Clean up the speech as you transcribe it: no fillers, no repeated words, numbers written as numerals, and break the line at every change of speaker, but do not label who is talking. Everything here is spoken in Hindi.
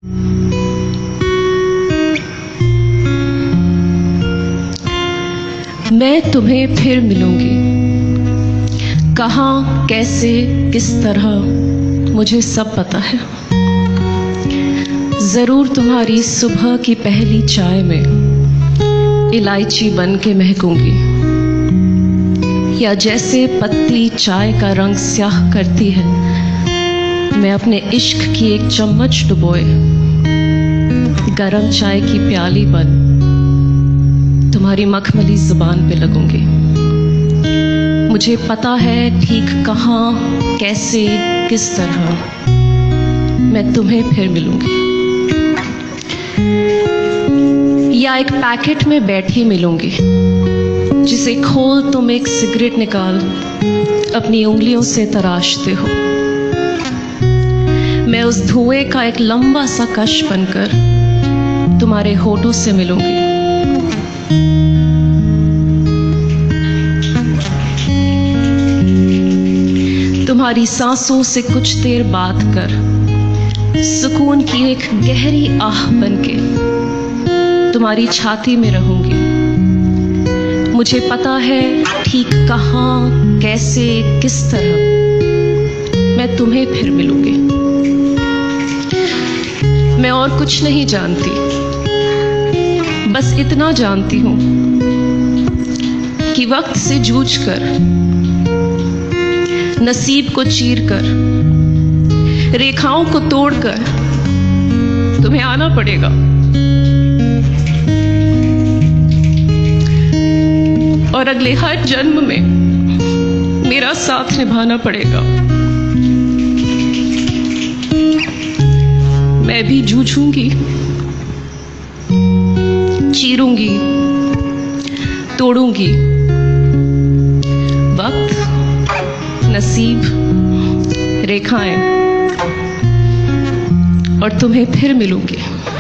मैं तुम्हें फिर मिलूंगी, कहाँ, कैसे, किस तरह, मुझे सब पता है। जरूर तुम्हारी सुबह की पहली चाय में इलायची बन के महकूंगी, या जैसे पत्ती चाय का रंग स्याह करती है, मैं अपने इश्क की एक चम्मच डुबोए गरम चाय की प्याली बन तुम्हारी मखमली जुबान पे लगूंगी। मुझे पता है ठीक कहाँ, कैसे, किस तरह मैं तुम्हें फिर मिलूंगी, या एक पैकेट में बैठी मिलूंगी जिसे खोल तुम एक सिगरेट निकाल अपनी उंगलियों से तराशते हो। मैं उस धुएं का एक लंबा सा कश बनकर तुम्हारे होठों से मिलूंगी। तुम्हारी सांसों से कुछ देर बात कर सुकून की एक गहरी आह बनके तुम्हारी छाती में रहूंगी। मुझे पता है ठीक कहाँ, कैसे, किस तरह मैं तुम्हें फिर मिलूंगी। मैं और कुछ नहीं जानती, बस इतना जानती हूं कि वक्त से जूझकर, नसीब को चीरकर, रेखाओं को तोड़कर तुम्हें आना पड़ेगा। और अगले हर जन्म में मेरा साथ निभाना पड़ेगा। मैं भी जूझूंगी, चीरूंगी, तोड़ूंगी। वक्त, नसीब, रेखाएं, और तुम्हें फिर मिलूंगी।